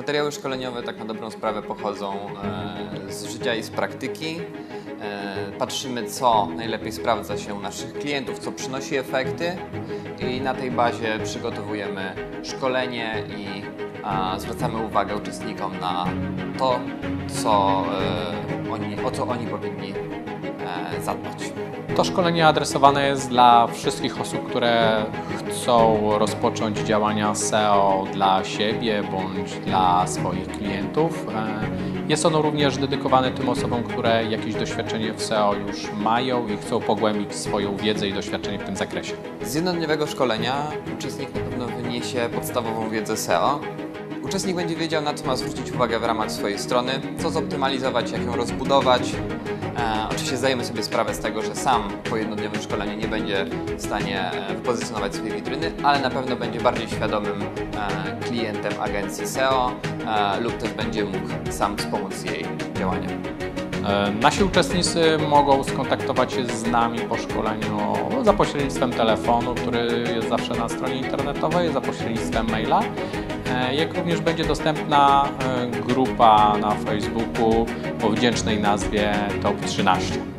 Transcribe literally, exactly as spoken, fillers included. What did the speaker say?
Materiały szkoleniowe tak na dobrą sprawę pochodzą z życia i z praktyki. Patrzymy, co najlepiej sprawdza się u naszych klientów, co przynosi efekty i na tej bazie przygotowujemy szkolenie i zwracamy uwagę uczestnikom na to, co oni, o co oni powinni zadbać. To szkolenie adresowane jest dla wszystkich osób, które chcą rozpocząć działania S E O dla siebie bądź dla swoich klientów. Jest ono również dedykowane tym osobom, które jakieś doświadczenie w S E O już mają i chcą pogłębić swoją wiedzę i doświadczenie w tym zakresie. Z jednodniowego szkolenia uczestnik na pewno wyniesie podstawową wiedzę S E O. Uczestnik będzie wiedział, na co ma zwrócić uwagę w ramach swojej strony, co zoptymalizować, jak ją rozbudować. E, oczywiście zdajemy sobie sprawę z tego, że sam po jednodniowym szkoleniu nie będzie w stanie wypozycjonować swojej witryny, ale na pewno będzie bardziej świadomym e, klientem agencji S E O e, lub też będzie mógł sam wspomóc jej działania. Nasi uczestnicy mogą skontaktować się z nami po szkoleniu za pośrednictwem telefonu, który jest zawsze na stronie internetowej, za pośrednictwem maila, jak również będzie dostępna grupa na Facebooku o wdzięcznej nazwie Top trzynaście.